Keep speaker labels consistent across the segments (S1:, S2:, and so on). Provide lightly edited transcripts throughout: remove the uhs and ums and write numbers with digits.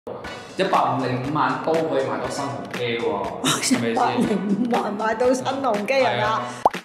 S1: 105萬都可以買到新鴻基喎，係咪先？
S2: 105萬買到新鴻基係嘛？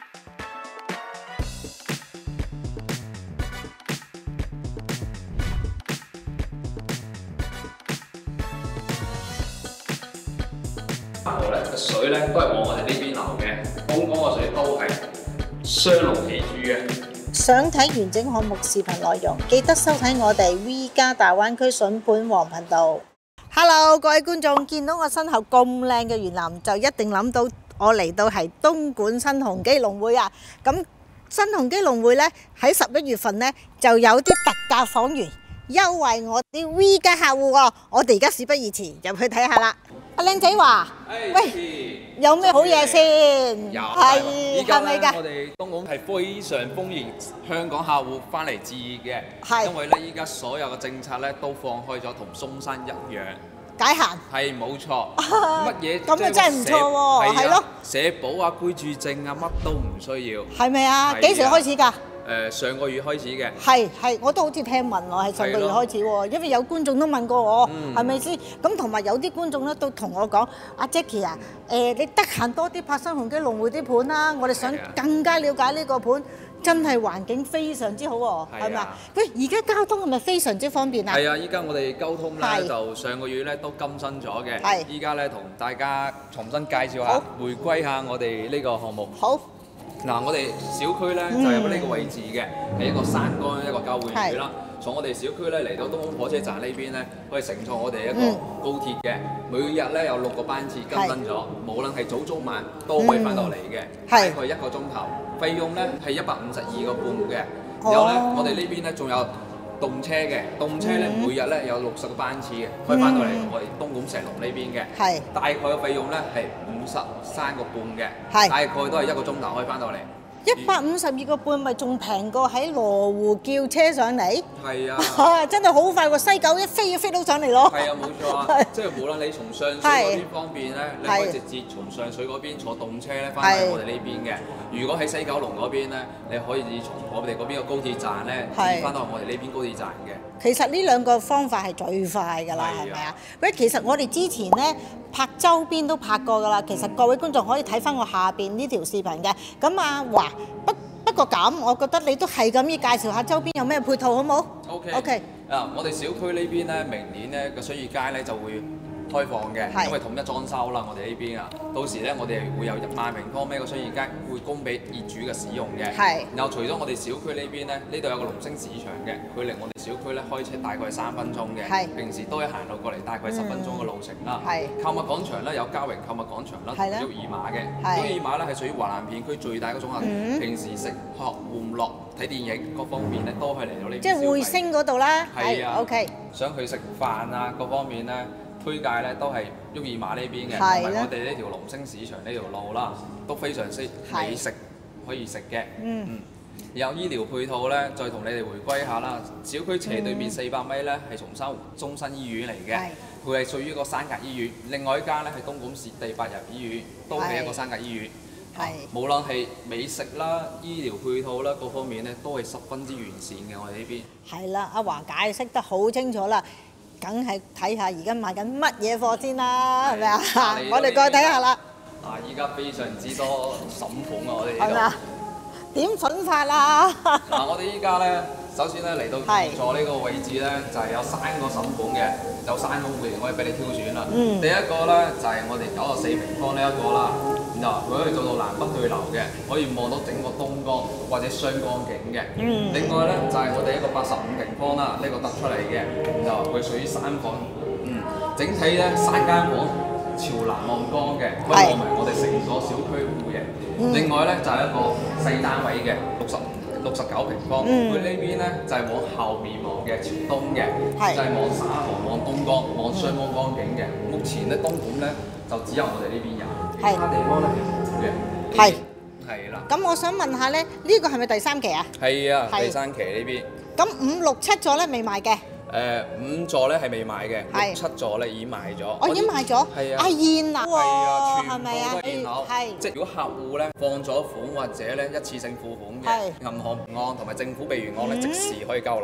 S1: 河咧個水咧都係往我哋呢邊流嘅，東江個水都係雙龍起珠嘅。
S2: 想睇完整項目視頻內容，記得收睇我哋 V 加大灣區筍盤王頻道。Hello， 各位觀眾，見到我身後咁靚嘅園林，就一定諗到我嚟到係東莞新鴻基農會啊！咁新鴻基農會呢，喺11月份呢，就有啲特價房源優惠我啲 V 加客戶喎。我哋而家事不宜遲，入去睇下啦。阿靚仔話：喂，有咩好嘢先？
S1: 有
S2: 係咪㗎？
S1: 我哋東莞係非常歡迎香港客戶翻嚟置業嘅，
S2: 係
S1: 因為咧依家所有嘅政策咧都放開咗，同中山一樣。
S2: 解閒
S1: 係冇錯，乜嘢
S2: 咁啊真係唔錯喎，係咯，
S1: 社保啊、居住證啊，乜都唔需要。
S2: 係咪啊？幾時開始㗎？
S1: 上個月開始嘅。
S2: 係，我都好似聽聞喎，係上個月開始喎，因為有觀眾都問過我，係咪先？咁同埋有啲觀眾咧都同我講，阿 Jackie 啊，你得閒多啲拍新鴻基農會啲盤啦，我哋想更加了解呢個盤。真係環境非常之好喎，係咪啊？喂，而家交通係咪非常之方便啊？
S1: 係啊，依家我哋交通咧就上個月咧都更新咗嘅。係。依家咧同大家重新介紹下，回歸下我哋呢個項目。好。嗱，我哋小區咧就有呢個位置嘅，係一個山崗一個交匯處啦。從我哋小區咧嚟到東莞火車站呢邊咧，可以乘坐我哋一個高鐵嘅，每日咧有6個班次更新咗，無論係早中晚都可以翻到嚟嘅，大概1個鐘頭。費用咧係152個半嘅，然後咧我哋呢邊咧仲有動車嘅，動車咧每日咧有60個班次嘅，可以翻到嚟我哋東莞石龍呢邊嘅，大概嘅費用咧係53個半嘅，大概都係1個鐘頭可以翻到嚟。152個半咪仲平過喺羅湖叫車上嚟？係啊！真係好快喎，西九一飛到上嚟咯。係啊，冇錯啊！即係無論你從上水嗰邊方便咧，你可以直接從上水嗰邊坐動車咧翻嚟我哋呢邊嘅。如果喺西九龍嗰邊咧，你可以從我哋嗰邊嘅高鐵站咧，直接翻到我哋呢邊高鐵站嘅。其實呢兩個方法係最快㗎啦，係咪啊？喂，其實我哋之前咧拍周邊都拍過㗎啦。其實各位觀眾可以睇翻我下邊呢條視頻嘅。咁啊華不過咁，我覺得你都係咁要介紹下周邊有咩配套好冇 ？OK。啊，我哋小區呢邊咧，明年咧個水業街咧就會開放嘅，因為統一裝修啦，我哋呢邊啊，到時咧我哋會有1萬平方米嘅水業街會供俾業主嘅使用嘅。係。然後除咗我哋小區呢邊咧，呢度有個龍星市場嘅，距離我哋小區咧開車大概3分鐘嘅。係。平時都係行路過嚟，大概10分鐘嘅路程啦。係。購物廣場咧有嘉榮購物廣場啦，同沃爾瑪嘅。係。沃爾瑪咧係屬於華南片區最大嘅綜合，平時食喝玩樂睇電影各方面咧都係嚟到呢邊。即係匯星嗰度啦。係啊。OK。想去食飯啊，各方面咧。推介咧都係沃爾瑪呢邊嘅，同埋我哋呢條龍星市場呢條路啦，都非常之美食可以食嘅。有醫療配套咧，再同你哋回歸下啦。小區斜對面400米咧係松山中心醫院嚟嘅，佢係屬於一個山格醫院。另外一間咧係東莞市第8入醫院，都係一個山格醫院。係。無論係美食啦、醫療配套啦，各方面咧都係十分之完善嘅。我哋呢邊。係啦，阿華解釋得好清楚啦。梗係睇下而家賣緊乜嘢貨先啦，係咪啊？我哋過去睇下啦。啊！依家非常之多筍盤啊，我哋呢度。係咪啊？點筍法啊？嗱，我哋依家咧，首先咧嚟到座呢個位置咧，就係有3個筍盤嘅，有3種類型可以俾你挑選啦。第一個咧就係我哋94平方呢一個啦，然後佢可以做到南北對流嘅，可以望到整個東江或者雙江景嘅。另外咧就係我哋一個85平方啦，呢個突出嚟嘅，然後佢屬於3房。整體咧3間房朝南望江嘅，可以望埋我哋成個小區戶型。另外咧就係一個細單位嘅69平方，佢呢邊咧就係往後面望嘅朝東嘅，就係望沙河、望東江、望雙江江景嘅。目前咧東莞咧就只有我哋呢邊有，其他地方咧係冇嘅。係啦。咁我想問下咧，呢個係咪第3期啊？係啊，第3期呢邊。咁5、6、7座咧未賣嘅。5座咧係未賣嘅，6、7座咧已經賣咗。我已經賣咗。係啊。現樓喎，係咪啊？現樓。係。即係如果客戶咧放咗款或者咧一次性付款嘅，銀行備案同埋政府備完案咧即時可以交樓。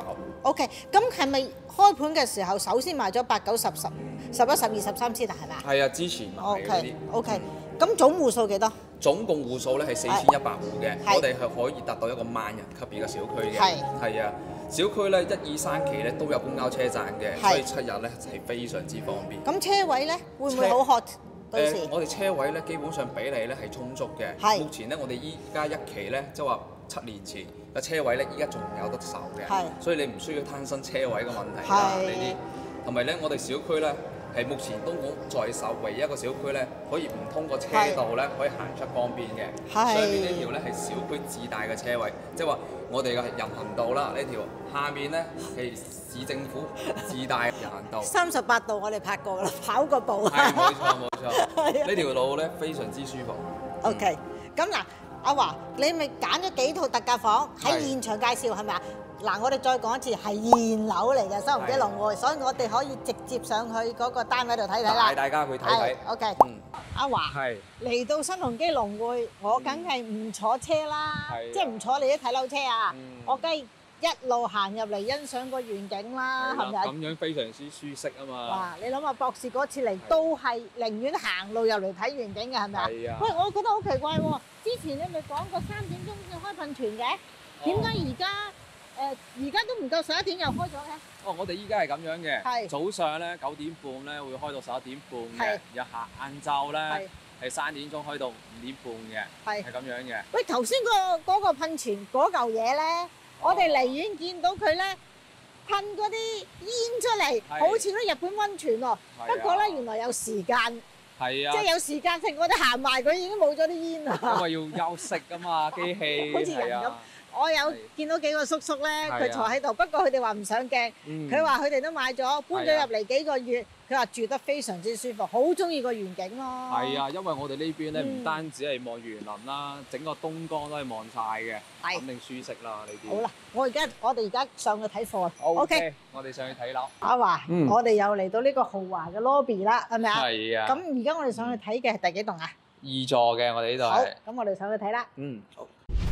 S2: OK， 咁係咪開盤嘅時候首先賣咗8、9、10、11、12、13先啊？係咪啊？
S1: 係啊，之前賣嗰啲。
S2: OK，咁總戶數幾多？
S1: 總共戶數咧係4100戶嘅，我哋係可以達到一個萬人級別嘅小區嘅。係啊，小區咧1、2、3期咧都有公交車站嘅，所以7日咧係非常之方便。
S2: 咁車位咧會唔會好 hot？
S1: 我哋車位咧基本上比例咧係充足嘅。目前咧我哋依家一期咧即係話7年前嘅車位咧，依家仲有得售嘅。所以你唔需要擔心車位嘅問題啦。呢啲同埋咧，我哋小區咧係目前東莞在售唯一一個小區咧，可以唔通過車道咧可以行出方便嘅。上面呢條咧係小區自帶嘅車位，即係話我哋嘅人行道啦，呢條下面咧係市政府自帶人行道。38度我哋拍過啦，跑過步。係冇錯冇錯，呢條路咧非常之舒服。
S2: OK， 咁嗱，阿華，你咪揀咗幾套特價房喺現場介紹係咪啊？嗱，我哋再講一次，係現樓嚟嘅，新鴻基龍匯，所以我哋可以直接上去嗰個單位度睇睇啦。
S1: 帶大家去睇睇。
S2: OK。阿華，嚟到新鴻基龍匯，我梗係唔坐車啦，即係唔坐你啲睇樓車啊，我梗係一路行入嚟欣賞個遠景啦，係咪啊？
S1: 咁樣非常之舒適啊嘛。
S2: 哇！你諗下，博士嗰次嚟都係寧願行路入嚟睇遠景嘅，係咪啊？
S1: 係啊。
S2: 喂，我覺得好奇怪喎，之前你咪講過3點鐘先開噴泉嘅，點解而家都唔夠11點又開咗嘅？
S1: 哦，我哋依家係咁樣嘅，早上咧9點半咧會開到11點半嘅，然後晏晝咧係3點鐘開到5點半嘅，係咁樣嘅。
S2: 喂，頭先嗰個噴泉嗰嚿嘢咧，我哋離遠見到佢咧噴嗰啲煙出嚟，好似嗰日本溫泉喎。不過咧，原來有時間，
S1: 係啊，
S2: 即係有時間性，我哋行埋佢已經冇咗啲煙啦。
S1: 因為要休息㗎嘛，機器
S2: 好似人咁。我有見到幾個叔叔咧，佢坐喺度，不過佢哋話唔上鏡。佢話佢哋都買咗，搬咗入嚟幾個月，佢話住得非常之舒服，好中意個園景咯。
S1: 係啊，因為我哋呢邊咧唔單止係望園林啦，整個東江都係望晒嘅，肯定舒適啦呢啲。
S2: 好啦，我哋而家上去睇貨。
S1: OK，我哋上去睇樓。
S2: 阿華，我哋又嚟到呢個豪華嘅 lobby 啦，係咪啊？
S1: 係啊。
S2: 咁而家我哋上去睇嘅係第幾棟啊
S1: ？2座嘅，我哋呢度係。
S2: 好，咁我哋上去睇啦。好。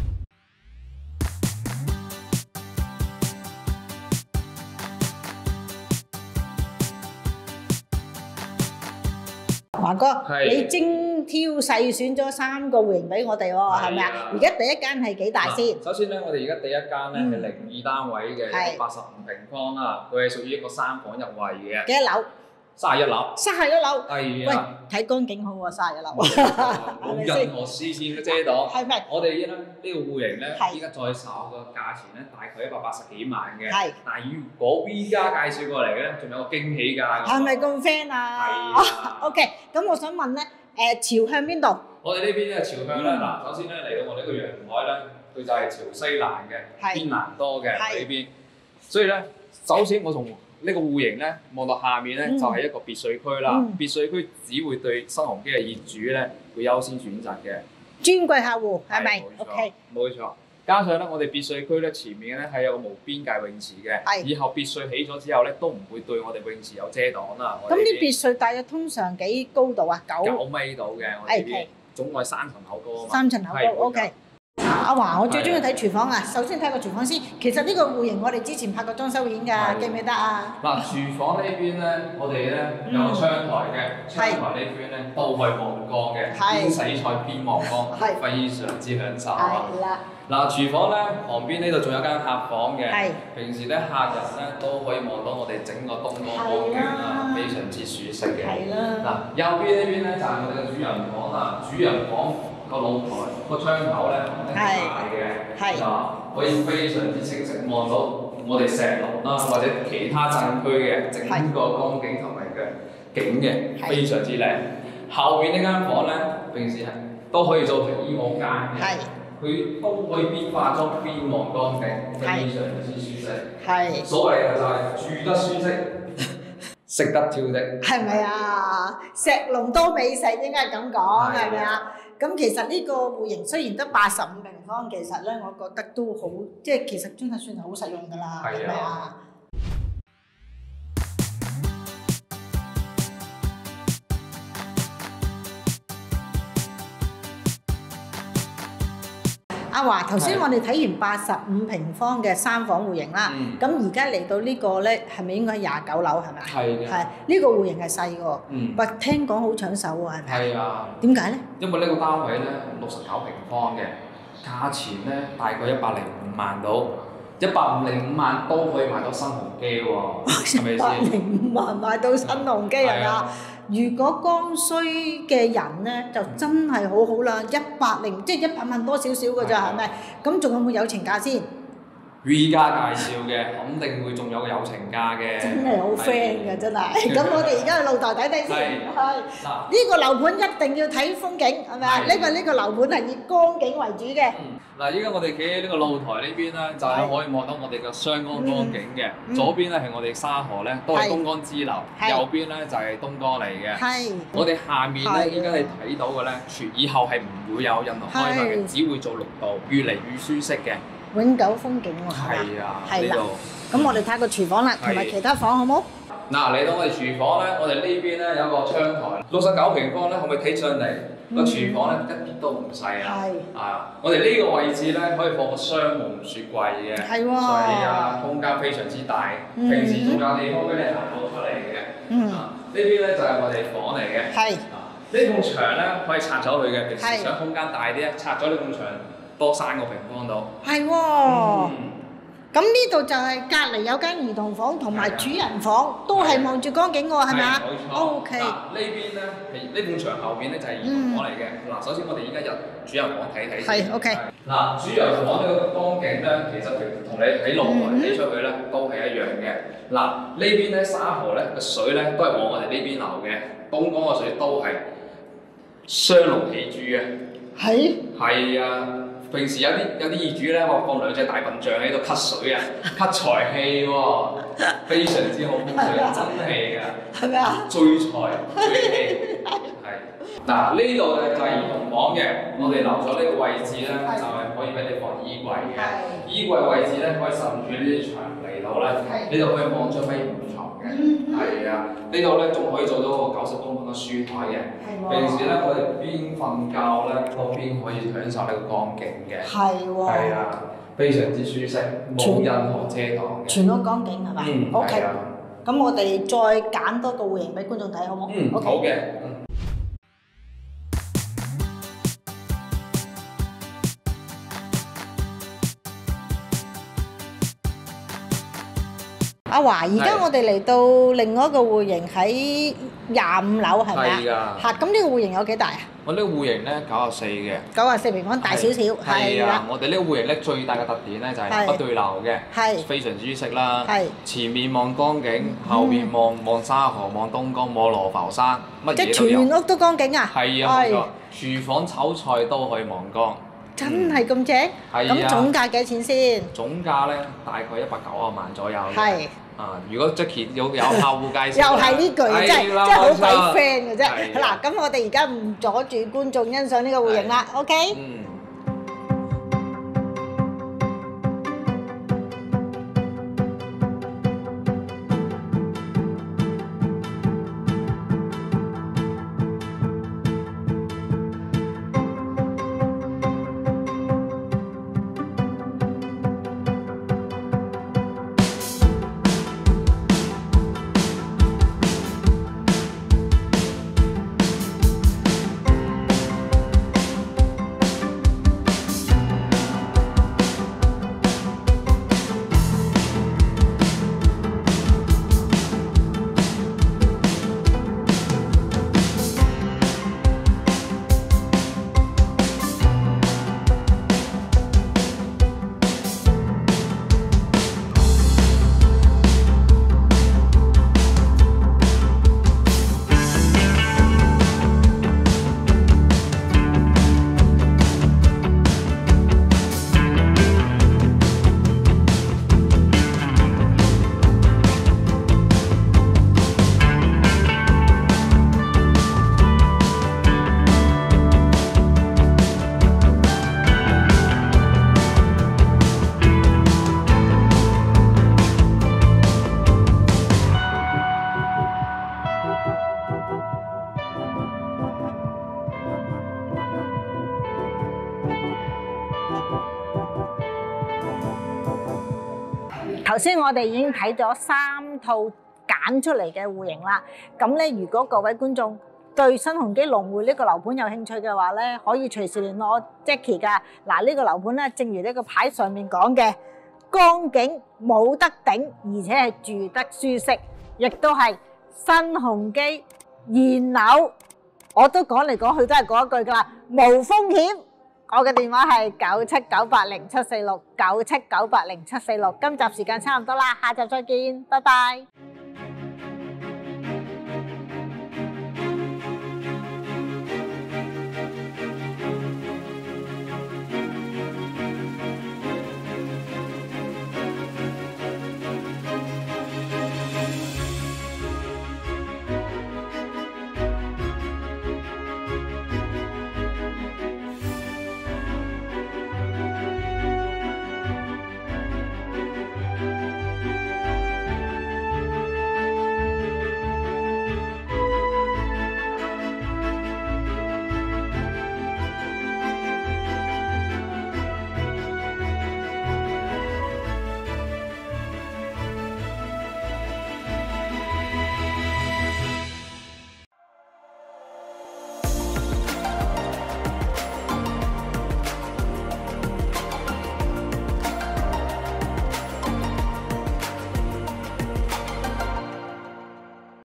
S2: 華哥，你精挑細選咗3個戶型俾我哋喎，係咪啊？而家第一間係幾大先？
S1: 首先咧，我哋而家第一間咧係02單位嘅，85平方啦，佢係屬於一個3房1衛嘅。
S2: 幾多樓
S1: ？31樓。
S2: 31樓。
S1: 係啊。
S2: 喂，睇光景好喎，31樓。
S1: 冇任何視線嘅遮擋。
S2: 係咪？
S1: 我哋咧呢個戶型咧，依家再炒個價錢咧，大概180幾萬嘅。係。但係如果 V 家介紹過嚟咧，仲有個驚喜價。
S2: 係咪咁 friend 啊？係啊。OK， 咁我想問咧，朝向邊度？
S1: 我哋呢邊咧朝向咧，嗱，首先咧嚟到我哋呢個陽台咧，佢就係朝西南嘅，偏南多嘅呢邊。所以咧，首先我從呢個戶型咧望到下面咧，就係一個別墅區啦。別墅區只會對新鴻基嘅業主咧會優先選擇嘅。
S2: 專櫃客戶係咪 ？OK，
S1: 冇錯。加上咧，我哋別墅區咧前面咧係有個無邊界泳池嘅。以後別墅起咗之後咧，都唔會對我哋泳池有遮擋啦。
S2: 咁啲別墅大約通常幾高度啊？9
S1: 米度嘅，我哋啲總共係3層樓高啊嘛。
S2: 3層樓高 ，OK。阿華，我最中意睇廚房啊！首先睇個廚房先。其實呢個戶型我哋之前拍過裝修片㗎，記唔記得啊？
S1: 嗱，廚房呢邊咧，我哋咧有個窗台嘅，窗台呢邊咧都係望光嘅，邊洗菜邊望光，非常之享受啊！嗱，廚房咧旁邊呢度仲有間客房嘅，平時咧客人咧都可以望到我哋整個東江光景啦，非常之舒適嘅。嗱，右邊呢邊咧就係我哋嘅主人房啦，主人房個露台個窗口咧肯定大嘅，啊可以非常之清晰望到我哋石龍啦或者其他鎮區嘅整個光景同埋嘅景嘅，非常之靚。後面呢間房咧平時係都可以做成衣帽間嘅。佢都可以邊化妝邊望光景，非常之舒適。所謂嘅就係住得舒適，食得挑剔。係咪啊？石龍多美食應該係咁講，係咪啊？咁其實呢個戶型雖然得85平方，其實咧我覺得都好，即係其實真係算係好實用㗎啦，係咪啊？
S2: 阿華，頭先我哋睇完85平方嘅3房戶型啦，咁而家嚟到呢個咧，係咪應該29樓係咪啊？
S1: 係嘅。
S2: 係呢個戶型係細喎，喂，聽講好搶手喎，係咪啊？
S1: 係啊。
S2: 點解咧？
S1: 因為呢個單位咧69平方嘅，價錢咧大概105萬到，105萬都可以買到新鴻基喎，係咪先
S2: ？105萬買到新鴻基係咪啊？如果剛需嘅人咧，就真係好好啦，即係100萬多少少嘅咋，係咪？咁仲有冇友情價先
S1: ？V 家介紹嘅，肯定會仲有個友情價嘅。
S2: 真係好 friend 嘅，真係。咁我哋而家去露台睇睇先。係。嗱，呢個樓盤一定要睇風景，係咪啊？呢個樓盤係以光景為主嘅。
S1: 嗱，依家我哋企喺呢個露台呢邊咧，就係可以望到我哋嘅雙江光景嘅。左邊咧係我哋沙河咧，都係東江支流；右邊咧就係東江嚟嘅。係。我哋下面咧，依家你睇到嘅咧，以後係唔會有任何開發嘅，只會做綠道，越嚟越舒適嘅。
S2: 永久風景喎，
S1: 係啊，
S2: 係啦。咁我哋睇個廚房啦，同埋其他房好冇？
S1: 嗱，嚟到我哋廚房咧，我哋呢邊咧有個窗台，69平方咧，可唔可以睇上嚟？個廚房咧一啲都唔細啊！啊，我哋呢個位置咧可以放個雙門雪櫃嘅，
S2: 係喎，
S1: 所以啊空間非常之大，平時仲有地方俾你行到出嚟嘅。啊，呢邊咧就係我哋房嚟嘅。係。呢埲牆咧可以拆咗佢嘅，平時想空間大啲咧，拆咗呢埲牆多3個平方度。係喎。咁呢度就係隔離有間兒童房同埋主人房，都係望住江景喎，係咪啊？冇錯。O K。嗱，呢邊咧係呢埲牆後邊咧就係兒童房嚟嘅。嗱，首先我哋而家入主人房睇睇先。係 O K。嗱，主人房呢個江景咧，其實同你喺露台睇出去咧都係一樣嘅。嗱，呢邊咧沙河咧個水咧都係往我哋呢邊流嘅，東江嘅水都係雙龍起珠嘅。係。係啊。平時有啲業主咧話放2隻大笨象喺度吸水啊，吸財氣喎，非常之好風水，真係㗎。係咪啊？聚財聚氣。係。嗱，呢度咧就係兒童房嘅，我哋留咗呢個位置咧，就係可以俾你放衣櫃嘅。衣櫃位置咧可以滲住呢啲牆嚟到咧，呢度可以放張飛虎床嘅。係啊，呢度咧仲可以做到個90公分嘅書台嘅。平時咧我哋邊瞓覺咧，個邊可以享受呢個光景嘅。係喎。係啊，非常之舒適，冇任何遮擋嘅。全屋光景係嘛？O K。咁我哋再揀多個戶型俾觀眾睇，好冇？嗯，好嘅。阿華，而家我哋嚟到另外一個戶型喺25樓係咪啊？係㗎。嚇，咁呢個戶型有幾大啊？我呢個戶型咧94嘅。94平方大少少，係啦。我哋呢個戶型咧最大嘅特點咧就係不對流嘅，非常之舒適啦。係。前面望江景，後面望沙河、望東江、望羅浮山，乜嘢都有。即係全屋都江景啊？係啊，冇錯。廚房炒菜都可以望江。真係咁正？係啊。咁總價幾錢先？總價咧大概190萬左右。係。啊！如果 Jackie 有客戶介紹，又係呢句，真係好鬼 friend 嘅啫。嗱，咁我哋而家唔阻住觀眾欣賞呢個戶型啦。OK。
S2: 頭先我哋已經睇咗3套揀出嚟嘅戶型啦。咁咧，如果各位觀眾對新鴻基龍匯呢個樓盤有興趣嘅話咧，可以隨時聯絡我 Jackie 㗎。嗱，呢個樓盤咧，正如呢個牌上面講嘅，光景冇得頂，而且係住得舒適，亦都係新鴻基現樓。我都講嚟講去都係嗰一句㗎啦，無風險。我嘅電話係97980746，97980746。今集時間差唔多啦，下集再見，拜拜。